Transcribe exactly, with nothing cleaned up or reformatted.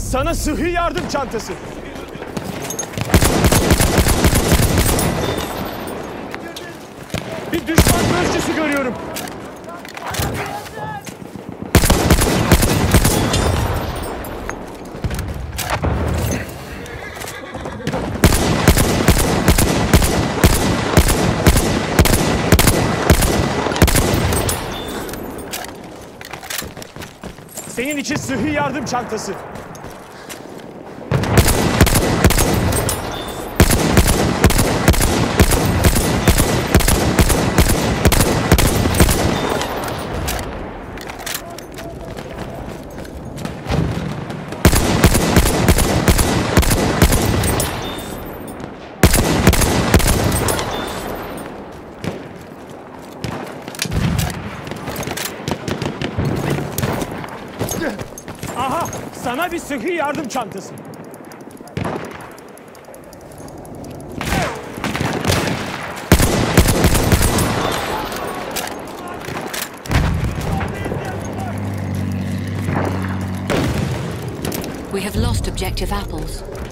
Sana sıhhi yardım çantası. Bir düşman gözcüsü görüyorum. Senin için sıhhi yardım çantası. Aha, sana bir sıhhi yardım çantası. We have lost objective apples.